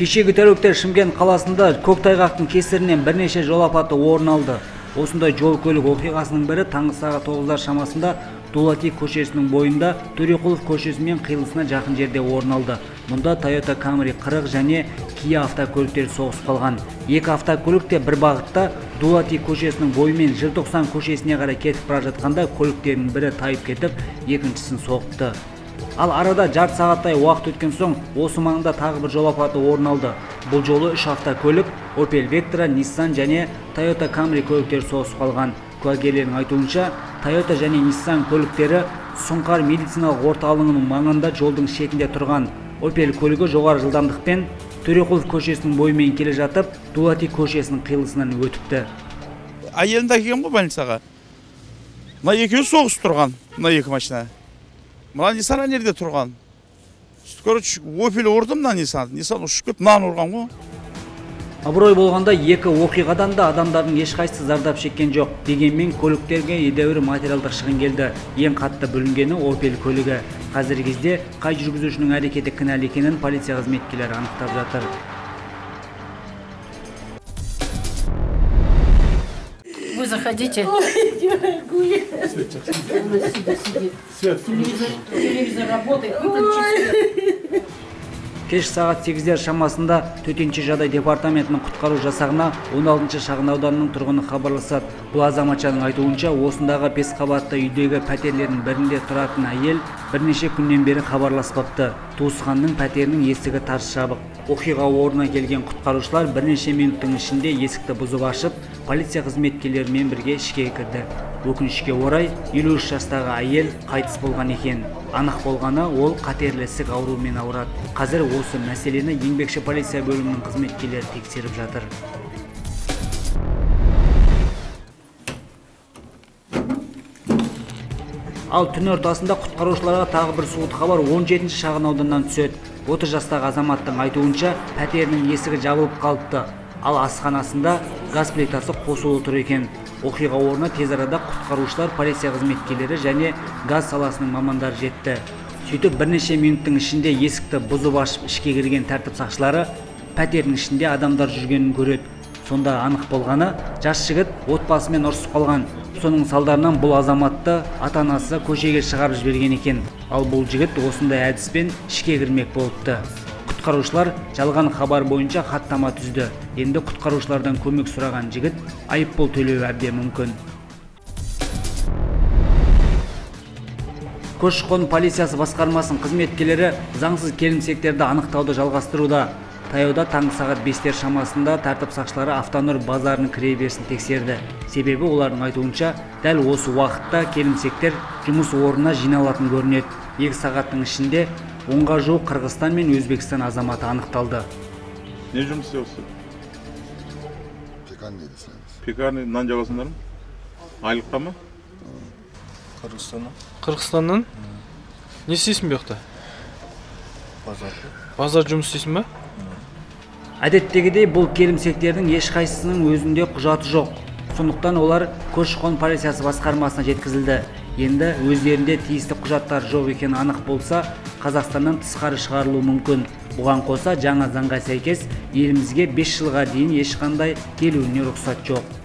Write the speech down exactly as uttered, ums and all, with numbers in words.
Кешегі тәулікте Шымкент қаласында көктайғақтың кесірінен бірнеше жол апаты орын алды. Осындай жол көлік оқиғасының бірі таңғы сағат тоғыздар шамасында Дулати көшесінің бойында Төреқұлов көшесімен қиылысына жақын жерде орын алды. Мұнда Toyota Camry қырық және Kia автокөліктері соғысып қалған. Екі автокөлік те бір бағытта Дулати көшесінің бойымен Желтоқсан көшесіне қарай кетіп бара жатқанда көліктердің бірі тайып кетіп, екіншісін соқты. Ал арада жарты сағаттай уақыт өткен соң осы маңда тағы бір жол апаты орын алды. Бұл жолы үш автокөлік Opel Vectra, Nissan және Toyota Camry көліктері соғысып қалған. Куәгерлердің айтуынша, Toyota және Nissan көліктері Сұңқар медициналық орталығының маңында жолдың шетінде тұрған. Opel көлігі жоғары жылдамдықпен Төреқұлов көшесінің бойымен келе жатып, Дулати көшесінің қиылысынан өтіпті. Айелінде келген ғой больницаға. Мына екеуі соғысып тұрған, мына екі машина. Мына Nissan жерде тұрған. Короче, Opel ұрды мына Nissan. Nissan ұшып кетіп, мынаны ұрған ғой. Абырой болғанда екі оқиғадан да адамдардың ешқайсысы зардап шеккен жоқ. Дегенмен көліктерге едәуір материалдық шығын келді. Ең қатты бүлінгені Opel көлігі. Қазіргі кезде қай жүргізушінің әрекеті кінәлі екенін полиция қызметкерлері анықтап жатыр. Вы заходите. Телевизор работает. Кеш сағат сегіздер шамасында төтенше жағдай департаментінің құтқару жасағына он алтыншы шағын ауданының тұрғыны хабарласады. Бұл азаматшаның айтуынша, осындағы бес қабатты үйдегі пәтерлердің бірінде тұратын әйел бірнеше күннен бері хабарласпапты. Туысқанның пәтерінің есігі тарс жабық. Оқиға орнына келген құтқарушылар бірнеше минуттың ішінде есікті бұзып ашып, полиция қызметкерлерімен бірге ішке кірді. Өкінішке орай, елу үш жастағы әйел қайтыс болған екен. Анық болғаны, ол қатерлі ісік ауруымен ауырады. Қазір осы мәселені еңбекші полиция бөлімінің қызметкерлері тексеріп жатыр. Ал түн ортасында құтқарушыларға тағы бір суыт хабар он жетінші шағын ауданнан түседі. отыз жастағы азаматтың айтуынша, пәтерінің есігі жабылып қалыпты. Ал асханасында газ плитасы қосулы тұр екен. Оқиға орнына тез арада құтқарушылар, полиция қызметкерлері және газ саласының мамандары жетті. Сөйтіп бірнеше минуттың ішінде есікті бұзып ашып ішке кірген тәртіп сақшылары пәтердің ішінде адамдар жүргенін көреді. Сонда анық болғаны, жас жігіт отбасымен ұрысып қалған. Соның салдарынан бұл азаматты ата-анасы көшеге шығарып жіберген екен. Ал бұл жігіт осындай әдіспен ішке кірмек болыпты. Құтқарушылар жалған хабар бойынша хаттама түзді. Енді құтқарушылардан көмек сұраған жігіт айыппұл төлеуі әбден мүмкін. Көші-қон полициясы басқармасының қызметкерлері заңсыз келімсектерді анықтауды жалғастыруда. Таяуда таңғы сағат бестер шамасында тәртіп сақшылары Автонұр базарының кіреберісін тексерді. Себебі олардың айтуынша, дәл осы уақытта келімсектер жұмыс орнына жиналатын көрінеді. Екі сағаттың ішінде онға жуық Қырғызстан мен Өзбекстан азаматы анықталды. Не жұмыс істейсіз? Пекарный дейсіз. Пекарный нан жабасыңдар ма? Айлыққа ма? Қырғызстаннан. Қырғызстаннан? Не істейсің бұл жақта? Базар. Базар жұмыс істейсің ба? Әдеттегідей бұл келімсектердің ешқайсысының өзінде құжаты жоқ. Сондықтан олар көші-қон полициясы басқармасына жеткізілді. Енді өздерінде тиісті құжаттар жоқ екені анық болса, Қазақстаннан тысқары шығарылуы мүмкін. Бұған қоса жаңа заңға сәйкес елімізге бес жылға дейін ешқандай келуіне рұқсат жоқ.